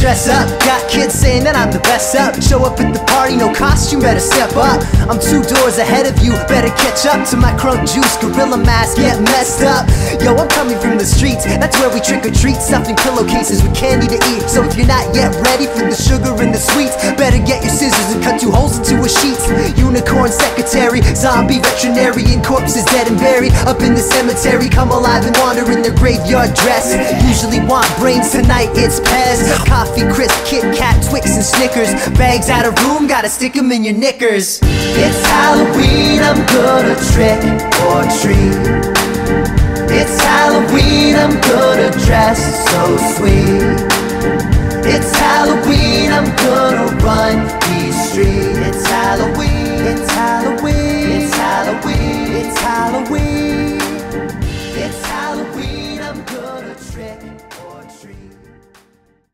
dress up. Got kids saying that I'm the best up. Show up at the party, no costume, better step up. I'm 2 doors ahead of you, better catch up to my crunk juice, gorilla mask, get messed up. Yo, I'm coming from the streets, that's where we trick or treat, stuffing pillowcases with candy to eat. So if you're not yet ready for the sugar and the sweets, better get your scissors and cut 2 holes into a sheet. Unicorn secretary, zombie veterinarian, corpses dead and buried up in the cemetery, come alive and wander in their graveyard dress. Usually want brains, tonight it's Pez, coffee, crisp, Kit Kat, Twix and Snickers. Bags out of room, gotta stick them in your knickers. It's Halloween, I'm gonna trick or treat. It's Halloween, I'm gonna dress so sweet. It's Halloween, I'm gonna run these streets. It's Halloween, it's Halloween, it's Halloween, it's Halloween. It's Halloween, I'm gonna trick